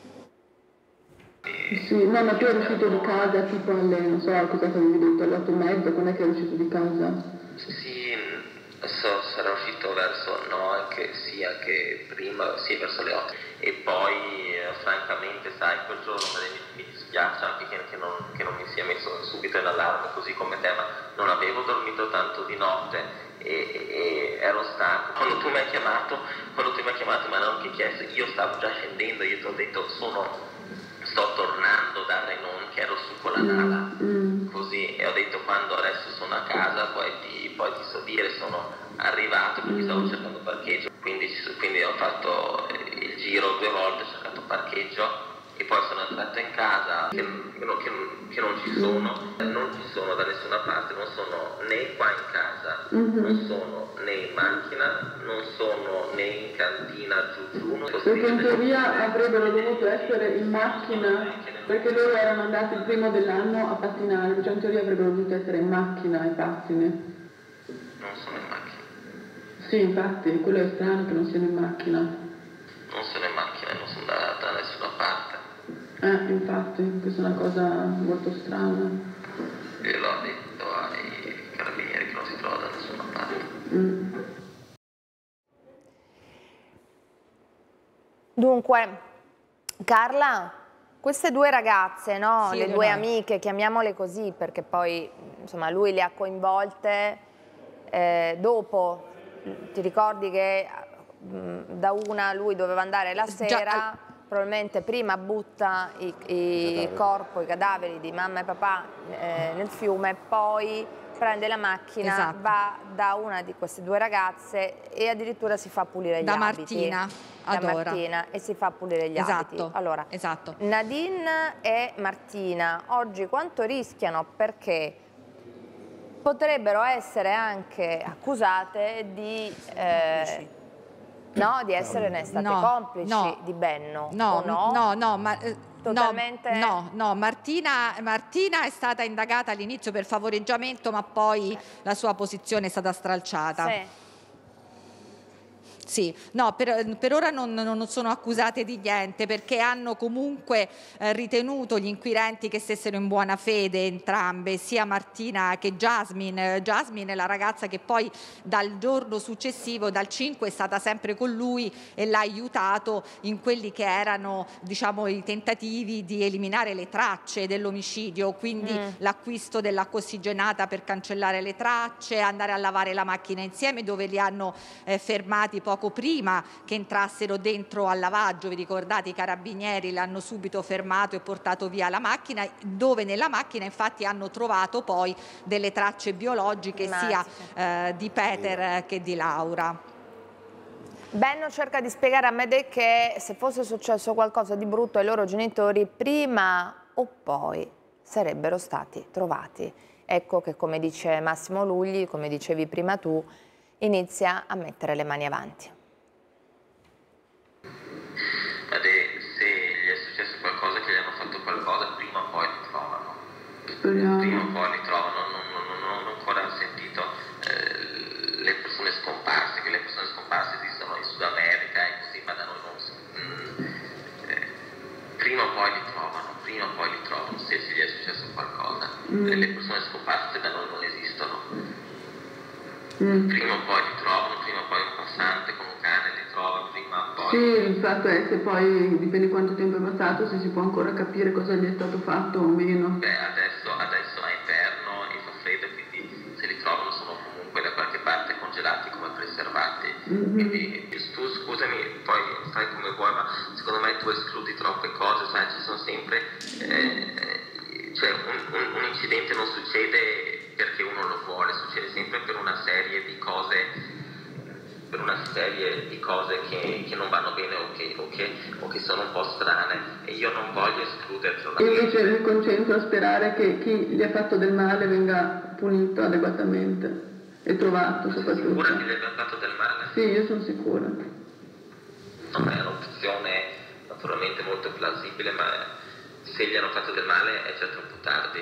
Sì, no, ma tu eri uscito di casa tipo alle, non so, cosa ti avevi detto, alle otto e mezza, quando è che eri uscito di casa? Sì, so, sarà uscito verso, no, anche, sì, anche prima, sì, verso le otto. E poi, eh, francamente, sai, quel giorno mi, mi dispiace anche che, che, non, che non mi sia messo subito in allarme così come te, ma non avevo dormito tanto di notte e, e, e ero stanco. Quando tu mi hai chiamato, quando tu mi hai chiamato, ma non che chiesto, io stavo già scendendo, io ti ho detto, sono... sto tornando da Renon che ero su con la nave, mm. così, e ho detto quando adesso sono a casa poi ti, poi ti so dire, sono arrivato perché mm. stavo cercando parcheggio, quindi, quindi ho fatto il giro due volte, ho cercato parcheggio e poi sono entrato in casa che, che, che non ci sono, non ci sono da nessuna parte, non sono né qua in casa, mm-hmm. non sono né in macchina, non sono né in cantina giù giù. Perché in teoria avrebbero dovuto essere in macchina, perché loro erano andati il primo dell'anno a pattinare, cioè in teoria avrebbero dovuto essere in macchina i pattini. Non sono in macchina. Sì, infatti, quello è strano che non siano in macchina. Non sono in macchina, non sono da, da nessuna parte. Eh, infatti, questa è una cosa molto strana. Io l'ho detto ai carabinieri che non si trova da nessuna parte. Mm. Dunque, Carla, queste due ragazze, no? Sì, le due Leonardo. amiche, chiamiamole così, perché poi insomma lui le ha coinvolte eh, dopo, ti ricordi che mh, da una lui doveva andare la sera, Già, probabilmente prima butta i, i Cadaveri. corpo, i cadaveri di mamma e papà eh, nel fiume, poi prende la macchina, Esatto. va da una di queste due ragazze e addirittura si fa pulire gli da abiti. Martina Da ad ora. Martina e si fa pulire gli Esatto, abiti. Allora, esatto. Nadine e Martina oggi quanto rischiano? Perché potrebbero essere anche accusate di, eh, no, di essere state No, complici no, di Benno. No, o no? no, no, ma eh, Totalmente... no, no, Martina, Martina è stata indagata all'inizio per favoreggiamento, ma poi la sua posizione è stata stralciata. Sì. Sì, no, per, per ora non, non sono accusate di niente perché hanno comunque eh, ritenuto gli inquirenti che stessero in buona fede entrambe, sia Martina che Jasmine. Jasmine è la ragazza che poi dal giorno successivo, dal cinque, è stata sempre con lui e l'ha aiutato in quelli che erano, diciamo, i tentativi di eliminare le tracce dell'omicidio, quindi Mm. l'acquisto dell'acqua ossigenata per cancellare le tracce, andare a lavare la macchina insieme, dove li hanno eh, fermati poco prima che entrassero dentro al lavaggio. Vi ricordate, i carabinieri l'hanno subito fermato e portato via la macchina, dove nella macchina infatti hanno trovato poi delle tracce biologiche sia eh, di Peter che di Laura. Benno cerca di spiegare a Medè che se fosse successo qualcosa di brutto ai loro genitori, prima o poi sarebbero stati trovati. Ecco che, come dice Massimo Lugli, come dicevi prima tu, inizia a mettere le mani avanti. Ade, se gli è successo qualcosa, che gli hanno fatto qualcosa, prima o poi li trovano. Speriamo. Prima o poi li trovano. Non, non, non, non ho ancora sentito eh, le persone scomparse, che le persone scomparse esistono in Sud America e così, ma da noi non so. Mm, eh, prima o poi li trovano, prima o poi li trovano, se, se gli è successo qualcosa. Mm. Le persone scomparse da noi non esistono. Mm. Prima o poi li trovano, prima o poi un passante con un cane li trova, prima o poi... Sì, il fatto è se poi dipende quanto tempo è passato, se si può ancora capire cosa gli è stato fatto o meno. Beh, adesso, adesso è inverno e fa freddo, quindi se li trovano sono comunque da qualche parte congelati come preservati. Mm-hmm. Quindi tu scusami, poi fai come vuoi, ma secondo me tu escludi troppe cose, sai, ci sono sempre... Eh, cioè un, un, un incidente non succede perché uno lo vuole, succede sempre per una serie di cose, per una una serie di cose che, che non vanno bene o che, o, che, o che sono un po' strane, e io non voglio escludere giornalisti. Invece mi concentro a sperare che chi gli ha fatto del male venga punito adeguatamente e trovato soprattutto. Sei sicura che gli abbia fatto del male? Sì, io sono sicura. Non è un'opzione naturalmente molto plausibile, ma se gli hanno fatto del male è già troppo tardi.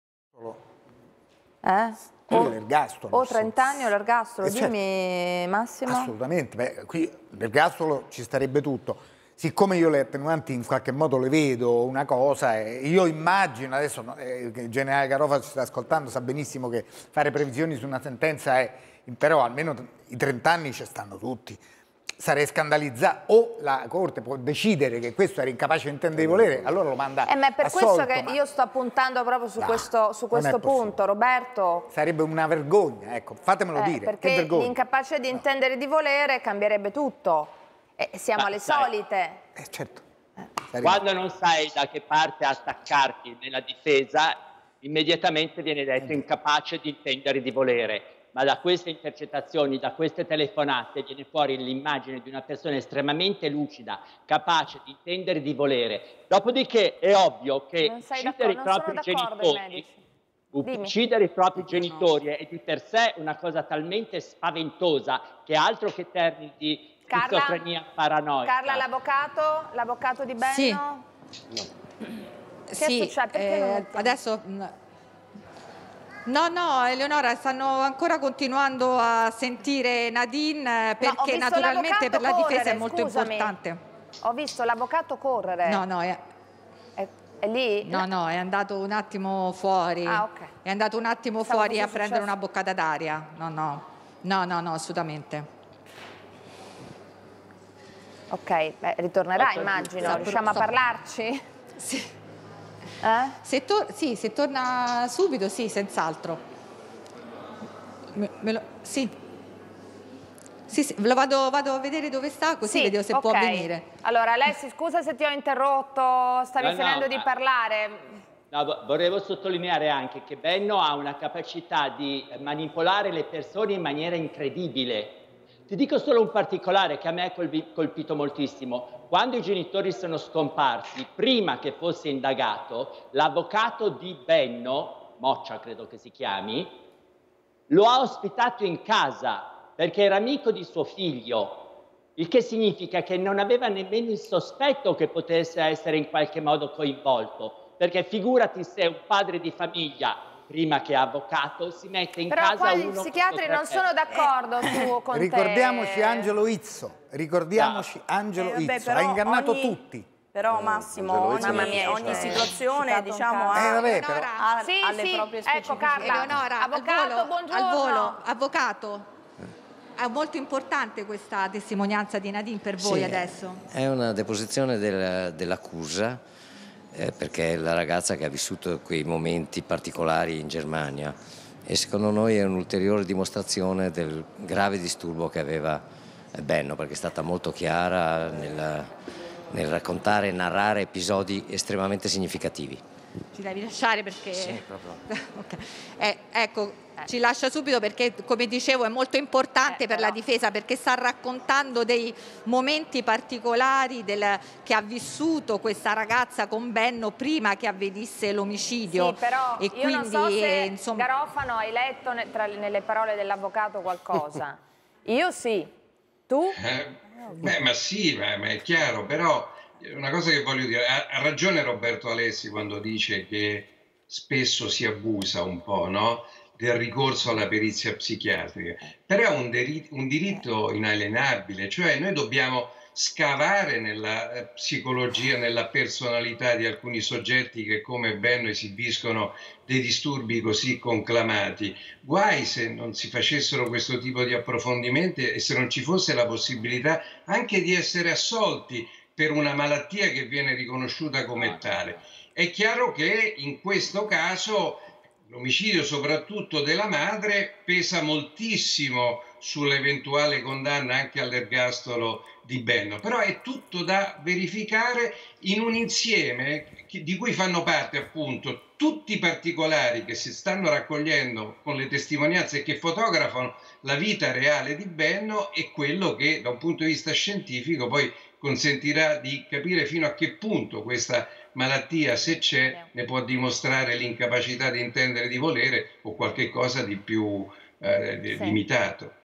Eh? O l'ergastolo. O trenta anni o l'ergastolo, Eh, certo. dimmi Massimo. Assolutamente, beh, qui l'ergastolo ci starebbe tutto. Siccome io le attenuanti in qualche modo le vedo una cosa, eh, io immagino, adesso no, eh, il generale Garofalo ci sta ascoltando, sa benissimo che fare previsioni su una sentenza è, però almeno i trenta anni ci stanno tutti. Sarei scandalizzato, o la Corte può decidere che questo era incapace di intendere di volere, allora lo manda Eh, ma è per assolto, questo che ma io sto puntando proprio su no, questo, su non questo è possibile. punto, Roberto. Sarebbe una vergogna, ecco, fatemelo Eh, dire, che perché vergogna. l'incapace di intendere di volere cambierebbe tutto. E siamo Ma alle sai- solite. Eh, certo. Quando non sai da che parte attaccarti nella difesa, immediatamente viene detto incapace di intendere di volere. Ma da queste intercettazioni, da queste telefonate, viene fuori l'immagine di una persona estremamente lucida, capace di intendere di volere. Dopodiché è ovvio che Non sei uccidere i d'accordo, non propri sono d'accordo i genitori, medici. Dimmi. uccidere i propri genitori è di per sé una cosa talmente spaventosa che altro che termini di Carla? schizofrenia paranoica. Carla, l'avvocato? L'avvocato di Benno? Sì. Che Sì, succede? Perché eh, non metti- adesso... mh, No, no, Eleonora, stanno ancora continuando a sentire Nadine eh, ho perché visto naturalmente per la l'avvocato difesa è correre, molto scusami. importante. Ho visto l'avvocato correre. No, no, è, È, è lì? no, no, è andato un attimo fuori. Ah, ok. È andato un attimo Pensavo fuori a fosse prendere successo. una boccata d'aria. No, no, no, no, no, assolutamente. Ok, beh, ritornerà Posso immagino. aggiungere? Riusciamo a So- parlarci? Sì. Eh? Se, tor- sì, se torna subito, sì, senz'altro. Me- me lo- sì. Sì, sì, lo vado, vado a vedere dove sta, così Sì, vedo se ok. può venire. Allora, Alessi, scusa se ti ho interrotto, stavi No, no, finendo di ma- parlare. No, vo- volevo sottolineare anche che Benno ha una capacità di manipolare le persone in maniera incredibile. Ti dico solo un particolare che a me ha colpi- colpito moltissimo. Quando i genitori sono scomparsi, prima che fosse indagato, l'avvocato di Benno, Moccia credo che si chiami, lo ha ospitato in casa perché era amico di suo figlio, il che significa che non aveva nemmeno il sospetto che potesse essere in qualche modo coinvolto, perché figurati se un padre di famiglia, prima che avvocato, si mette in Però casa qua gli uno che psichiatri non potrebbe- sono d'accordo su con te. Ricordiamoci Angelo Izzo, ricordiamoci Angelo Eh, vabbè, Izzo, ha però ingannato ogni- tutti. Però Massimo, Angelo ogni, Izzo Mamma mia, ogni cioè, situazione citato un diciamo caso. ha, Eh, vabbè, però- ha- Sì, ha le sì, proprie ecco, specificità. Carla. Eleonora, Avvocato, al volo, buongiorno. al volo, avvocato, è molto importante questa testimonianza di Nadine per voi Sì, adesso? È una deposizione del- dell'accusa, eh, perché è la ragazza che ha vissuto quei momenti particolari in Germania e secondo noi è un'ulteriore dimostrazione del grave disturbo che aveva Benno, perché è stata molto chiara nel, nel raccontare e narrare episodi estremamente significativi. Ci devi lasciare perché... Sì, proprio. Ok. Eh, ecco, ci lascia subito perché, come dicevo, è molto importante Eh, per però. la difesa perché sta raccontando dei momenti particolari del- che ha vissuto questa ragazza con Benno prima che avvenisse l'omicidio. Sì, però e io quindi, non so se eh, insomma... Garofano hai letto ne- tra, nelle parole dell'avvocato qualcosa. Io sì. Tu? Eh, beh, ma sì, ma, ma è chiaro, però una cosa che voglio dire, ha, ha ragione Roberto Alessi quando dice che spesso si abusa un po', no? Del ricorso alla perizia psichiatrica, però è un, deri- un diritto inalienabile, cioè noi dobbiamo scavare nella eh, psicologia, nella personalità di alcuni soggetti che come Benno esibiscono dei disturbi così conclamati. Guai se non si facessero questo tipo di approfondimenti e se non ci fosse la possibilità anche di essere assolti per una malattia che viene riconosciuta come tale. È chiaro che in questo caso l'omicidio soprattutto della madre pesa moltissimo sull'eventuale condanna anche all'ergastolo di Benno, però è tutto da verificare in un insieme di cui fanno parte appunto tutti i particolari che si stanno raccogliendo con le testimonianze e che fotografano la vita reale di Benno e quello che da un punto di vista scientifico poi consentirà di capire fino a che punto questa malattia, se c'è, ne può dimostrare l'incapacità di intendere, di volere o qualche cosa di più eh, Sì. limitato.